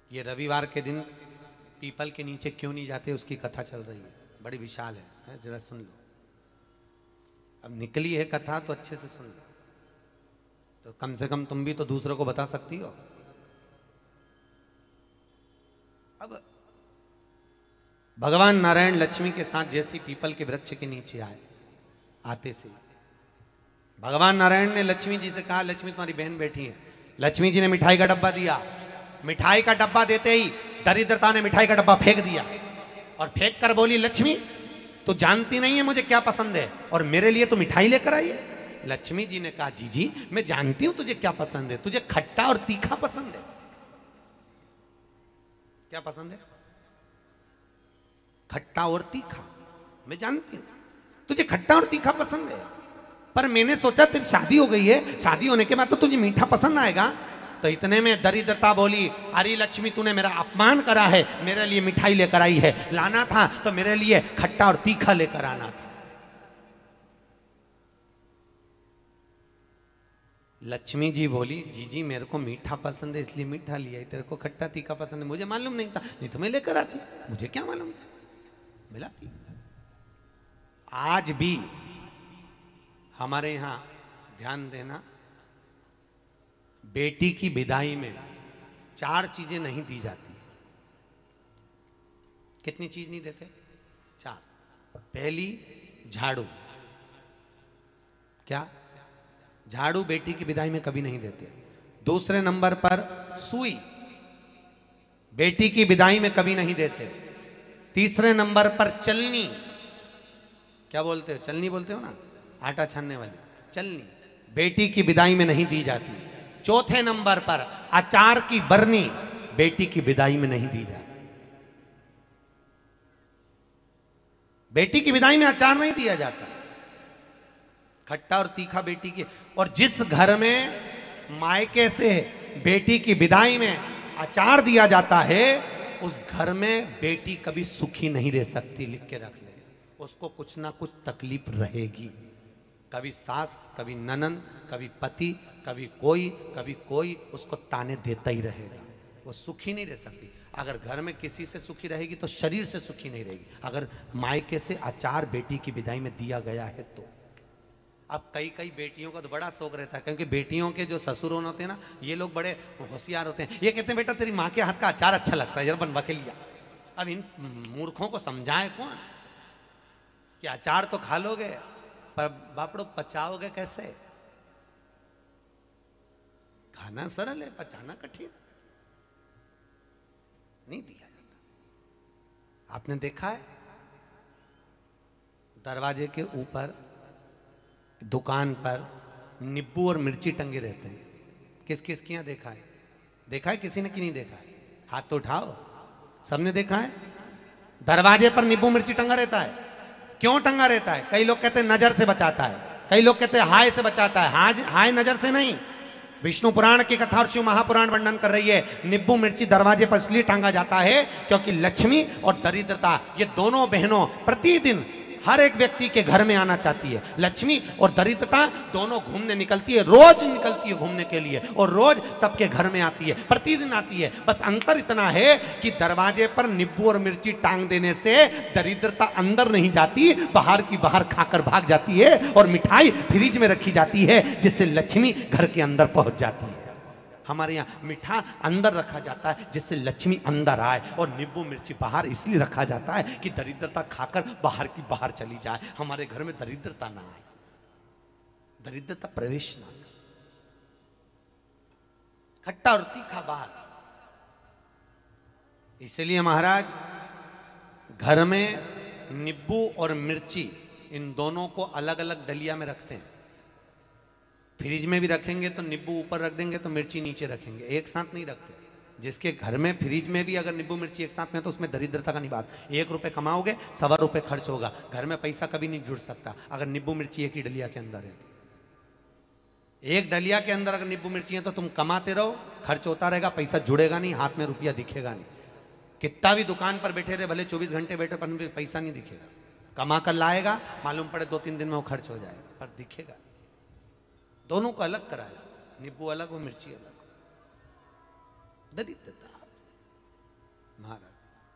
ये रविवार के दिन पीपल के नीचे क्यों नहीं जाते, उसकी कथा चल रही है, बड़ी विशाल है, जरा सुन लो। अब निकली है कथा तो अच्छे से सुन लो, तो कम से कम तुम भी तो दूसरों को बता सकती हो। अब भगवान नारायण लक्ष्मी के साथ जैसी पीपल के वृक्ष के नीचे आए, आते से भगवान नारायण ने लक्ष्मी जी से कहा, लक्ष्मी तुम्हारी बहन बैठी है। लक्ष्मी जी ने मिठाई का डब्बा दिया। मिठाई का डब्बा देते ही दरिद्रता ने मिठाई का डब्बा फेंक दिया और फेंक कर बोली, लक्ष्मी तू जानती नहीं है मुझे क्या पसंद है और मेरे लिए तो मिठाई लेकर आई है। लक्ष्मी जी ने कहा, जी जी मैं जानती हूं तुझे क्या पसंद है, तुझे खट्टा और तीखा पसंद है। क्या पसंद है? खट्टा और तीखा। मैं जानती हूं तुझे खट्टा और तीखा पसंद है, पर मैंने सोचा तेरी शादी हो गई है, शादी होने के बाद तो तुझे मीठा पसंद आएगा। तो इतने में दरिद्रता बोली, अरे लक्ष्मी तूने मेरा अपमान करा है, मेरे लिए मिठाई लेकर आई है, लाना था तो मेरे लिए खट्टा और तीखा लेकर आना था। लक्ष्मी जी बोली, जी जी मेरे को मीठा पसंद है इसलिए मीठा लिया, तेरे को खट्टा तीखा पसंद है मुझे मालूम नहीं था, नहीं तो मैं लेकर आती, मुझे क्या मालूम था, मिलाती। आज भी हमारे यहां ध्यान देना, बेटी की विदाई में 4 चीजें नहीं दी जाती। कितनी चीज नहीं देते? 4। पहली झाड़ू। क्या? झाड़ू बेटी की विदाई में कभी नहीं देते। दूसरे नंबर पर सुई, बेटी की विदाई में कभी नहीं देते। तीसरे नंबर पर चलनी। क्या बोलते हो? चलनी बोलते हो ना, आटा छानने वाली चलनी, बेटी की विदाई में नहीं दी जाती। चौथे नंबर पर अचार की बरनी, बेटी की विदाई में नहीं दी जाती। बेटी की विदाई में अचार नहीं दिया जाता, खट्टा और तीखा बेटी की। और जिस घर में मायके से बेटी की विदाई में अचार दिया जाता है, उस घर में बेटी कभी सुखी नहीं रह सकती। लिख के रख ले, उसको कुछ ना कुछ तकलीफ रहेगी। कभी सास, कभी ननन, कभी पति, कभी कोई उसको ताने देता ही रहेगा, वो सुखी नहीं रह सकती। अगर घर में किसी से सुखी रहेगी तो शरीर से सुखी नहीं रहेगी। अगर मायके से अचार बेटी की विदाई में दिया गया है तो। अब कई बेटियों का तो बड़ा शौक रहता है, क्योंकि बेटियों के जो ससुर होते हैं ना, ये लोग बड़े होशियार होते हैं। ये कहते हैं, बेटा तेरी माँ के हाथ का अचार अच्छा लगता है, यार बनवा के लिया। अब इन मूर्खों को समझाए कौन कि अचार तो खा लोगे पर बापड़ो पचाओगे कैसे? खाना सरल है, पचाना कठिन। नहीं दिया जाता। आपने देखा है दरवाजे के ऊपर दुकान पर नींबू और मिर्ची टंगे रहते हैं। किस किस के यहाँ देखा है? देखा है किसी ने कि नहीं देखा है? हाथ तो उठाओ, सबने देखा है। दरवाजे पर नींबू मिर्ची टंगा रहता है। क्यों टंगा रहता है? कई लोग कहते हैं नजर से बचाता है, कई लोग कहते हैं हाय से बचाता है। हाय नजर से नहीं। विष्णु पुराण की कथा और शिव महापुराण वर्णन कर रही है, नींबू मिर्ची दरवाजे पर इसलिए टांगा जाता है क्योंकि लक्ष्मी और दरिद्रता, ये दोनों बहनों प्रतिदिन हर एक व्यक्ति के घर में आना चाहती है। लक्ष्मी और दरिद्रता दोनों घूमने निकलती है, रोज निकलती है घूमने के लिए, और रोज सबके घर में आती है, प्रतिदिन आती है। बस अंतर इतना है कि दरवाजे पर नींबू और मिर्ची टांग देने से दरिद्रता अंदर नहीं जाती, बाहर की बाहर खाकर भाग जाती है, और मिठाई फ्रिज में रखी जाती है जिससे लक्ष्मी घर के अंदर पहुंच जाती है। हमारे यहाँ मीठा अंदर रखा जाता है जिससे लक्ष्मी अंदर आए, और नींबू मिर्ची बाहर इसलिए रखा जाता है कि दरिद्रता खाकर बाहर की बाहर चली जाए, हमारे घर में दरिद्रता ना आए, दरिद्रता प्रवेश ना करे। खट्टा और तीखा बाहर। इसलिए महाराज घर में नींबू और मिर्ची इन दोनों को अलग अलग डलिया में रखते हैं। फ्रिज में भी रखेंगे तो नींबू ऊपर रख देंगे तो मिर्ची नीचे रखेंगे, एक साथ नहीं रखते। जिसके घर में फ्रिज में भी अगर नींबू मिर्ची एक साथ में तो उसमें दरिद्रता का निवास। 1 रुपए कमाओगे, 1.25 रुपए खर्च होगा। घर में पैसा कभी नहीं जुड़ सकता अगर नींबू मिर्ची एक ही डलिया के अंदर है। एक डलिया के अंदर अगर नींबू मिर्ची है तो तुम कमाते रहो, खर्च होता रहेगा, पैसा जुड़ेगा नहीं, हाथ में रुपया दिखेगा नहीं। कितना भी दुकान पर बैठे रहे, भले 24 घंटे बैठे, पर पैसा नहीं दिखेगा। कमा कर लाएगा, मालूम पड़े 2-3 दिन में वो खर्च हो जाएगा, पर दिखेगा। दोनों को अलग कराया जाता है, नींबू अलग हो, मिर्ची अलग हो। दरिद्रता महाराज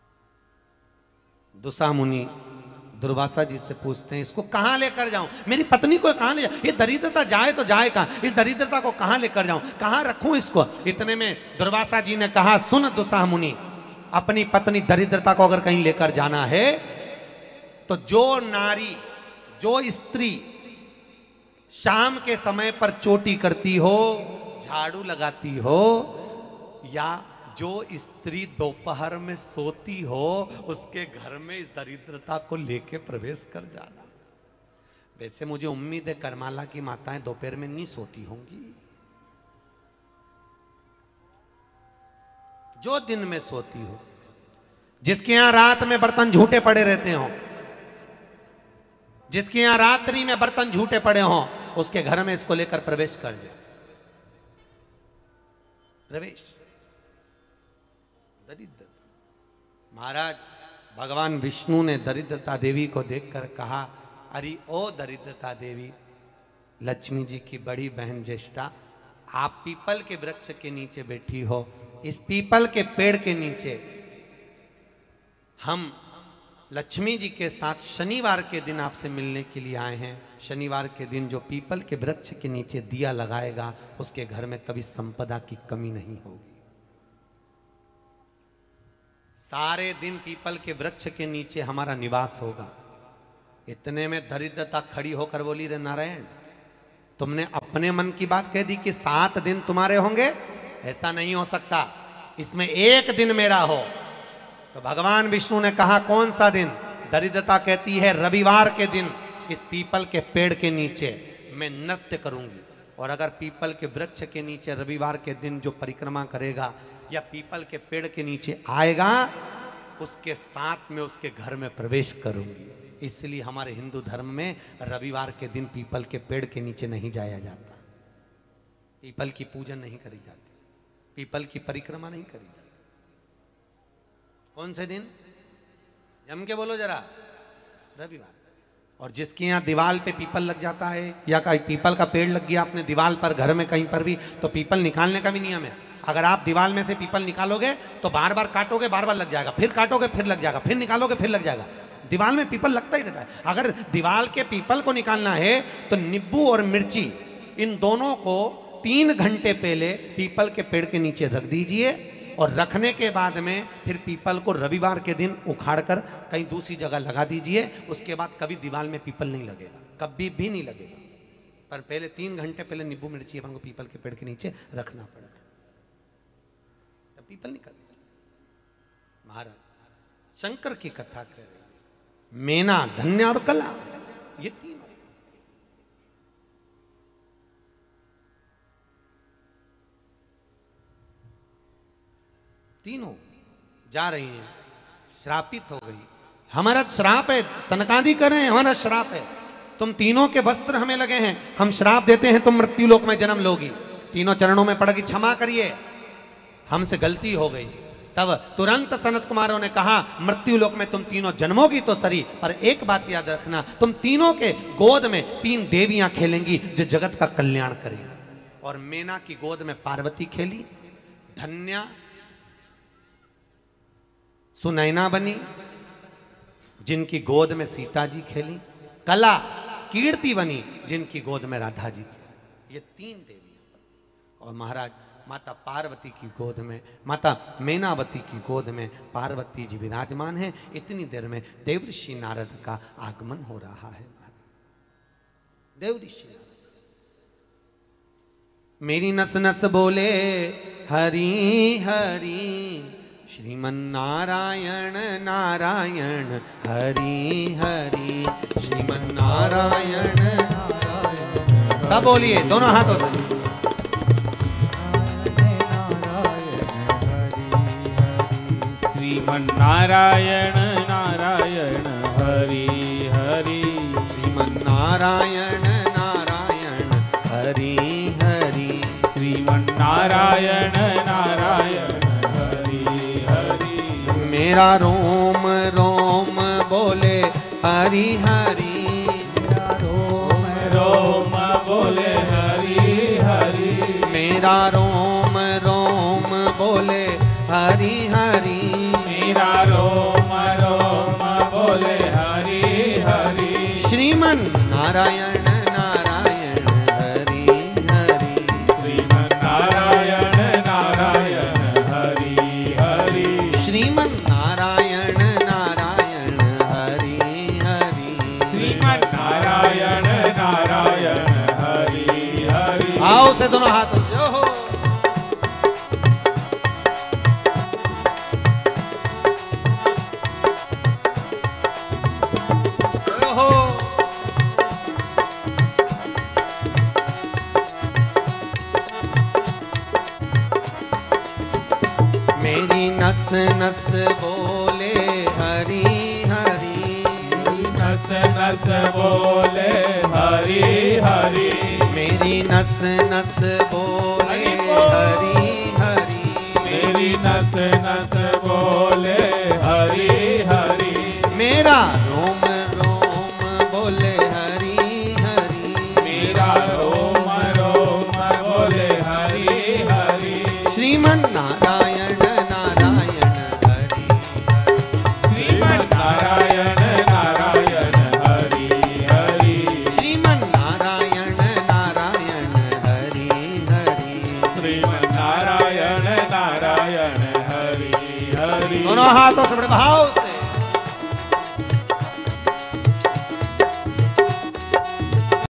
दुसा मुनि दुर्वासा जी से पूछते हैं, इसको कहां लेकर जाऊं, मेरी पत्नी को कहां ले जाऊं, ये दरिद्रता जाए तो जाए कहां, इस दरिद्रता को कहां लेकर जाऊं, कहां रखूं इसको। इतने में दुर्वासा जी ने कहा, सुन दुसा मुनि, अपनी पत्नी दरिद्रता को अगर कहीं लेकर जाना है तो जो नारी, जो स्त्री शाम के समय पर चोटी करती हो, झाड़ू लगाती हो, या जो स्त्री दोपहर में सोती हो, उसके घर में इस दरिद्रता को लेके प्रवेश कर जाना। वैसे मुझे उम्मीद है करमाला की माताएं दोपहर में नहीं सोती होंगी, जो दिन में सोती हो, जिसके यहां रात में बर्तन झूठे पड़े रहते हो, जिसके यहां रात्रि में बर्तन झूठे पड़े हों, उसके घर में इसको लेकर प्रवेश कर जाए। प्रवेश दरिद्र। महाराज भगवान विष्णु ने दरिद्रता देवी को देखकर कहा, अरे ओ दरिद्रता देवी, लक्ष्मी जी की बड़ी बहन ज्येष्ठा, आप पीपल के वृक्ष के नीचे बैठी हो, इस पीपल के पेड़ के नीचे हम लक्ष्मी जी के साथ शनिवार के दिन आपसे मिलने के लिए आए हैं। शनिवार के दिन जो पीपल के वृक्ष के नीचे दिया लगाएगा, उसके घर में कभी संपदा की कमी नहीं होगी। सारे दिन पीपल के वृक्ष के नीचे हमारा निवास होगा। इतने में दरिद्रता खड़ी होकर बोली, रे नारायण, तुमने अपने मन की बात कह दी कि 7 दिन तुम्हारे होंगे, ऐसा नहीं हो सकता, इसमें एक दिन मेरा हो। तो भगवान विष्णु ने कहा, कौन सा दिन? दरिद्रता कहती है, रविवार के दिन इस पीपल के पेड़ के नीचे मैं नृत्य करूंगी, और अगर पीपल के वृक्ष के नीचे रविवार के दिन जो परिक्रमा करेगा या पीपल के पेड़ के नीचे आएगा, उसके साथ में उसके घर में प्रवेश करूंगी। इसलिए हमारे हिंदू धर्म में रविवार के दिन पीपल के पेड़ के नीचे नहीं जाया जाता, पीपल की पूजन नहीं करी जाती, पीपल की परिक्रमा नहीं करी जाती। कौन से दिन? जम के बोलो जरा, रविवार। और जिसके यहाँ दीवाल पे पीपल लग जाता है, या कहीं पीपल का पेड़ लग गया अपने दीवाल पर, घर में कहीं पर भी, तो पीपल निकालने का भी नियम है। अगर आप दीवाल में से पीपल निकालोगे तो बार बार काटोगे, बार बार लग जाएगा, फिर काटोगे फिर लग जाएगा, फिर निकालोगे फिर लग जाएगा। दीवाल में पीपल लगता ही रहता है। अगर दीवाल के पीपल को निकालना है तो नींबू और मिर्ची, इन दोनों को 3 घंटे पहले पीपल के पेड़ के नीचे रख दीजिए, और रखने के बाद में फिर पीपल को रविवार के दिन उखाड़कर कहीं दूसरी जगह लगा दीजिए। उसके बाद कभी दीवाल में पीपल नहीं लगेगा, कभी भी नहीं लगेगा। पर पहले 3 घंटे पहले नींबू मिर्ची अपन को पीपल के पेड़ के नीचे रखना पड़ेगा, तब पीपल निकल। महाराज शंकर की कथा कह रही है, मेना, धन्य और कला, ये 3 तीनों जा रही हैं, श्रापित हो गई। हमारा श्राप है, सनकादि कर रहे हैं, हमारा श्राप है, तुम तीनों के वस्त्र हमें लगे हैं, हम श्राप देते हैं, तुम मृत्यु लोक में जन्म लोगी। तीनों चरणों में पड़ गई, क्षमा करिए, हमसे गलती हो गई। तब तुरंत सनत कुमारों ने कहा, मृत्यु लोक में तुम तीनों जन्मोगी तो सरी, पर एक बात याद रखना, तुम तीनों के गोद में 3 देवियां खेलेंगी जो जगत का कल्याण करेंगी। और मेना की गोद में पार्वती खेली, धन्या सुनैना बनी, जिनकी गोद में सीता जी खेली, कला कीर्ति बनी, जिनकी गोद में राधा जी खेली। ये 3 देवियां। और महाराज माता पार्वती की गोद में, माता मेनावती की गोद में पार्वती जी विराजमान हैं। इतनी देर में देवऋषि नारद का आगमन हो रहा है। देवऋषि नारद मेरी नस नस बोले हरि हरि, श्रीमन्नारायण नारायण हरि हरि, श्रीमन्नारायण नारायण। सब बोलिए, दोनों हाथों से। श्रीमन्नारायण नारायण हरि हरि, श्रीमन्नारायण नारायण हरि हरि, श्रीमन्नारायण नारायण मेरा रोम रोम बोले हरि हरि, रोम रोम बोले हरि हरि, मेरा रोम रोम बोले हरि हरि, मीरा रोम रोम बोले हरि हरि श्रीमन नारायण नारायण हरि हरि श्रीमन नारायण नारायण हरि हरि श्रीमन नारायण नारायण हरि हरि श्रीमन नारायण नारायण हरि हरि आओ से दोनों हाथ जो हो मेरी नस नस बोले हरि हरि नस नस बोले हरि हरि मेरी नस नस बोले हरि हरि मेरी नस नस बोले हरि हरि मेरा रोम रोम बोले हरि हरि मेरा रोम रोम बोले हरि हरि श्रीमन नारायण नारायण हरि श्रीमन नारायण नारायण हरि हरि श्रीमन नारायण नारायण हरि हरि श्रीमन नारायण नारायण हरि हरि दोनों हाथों से बड़े भाव से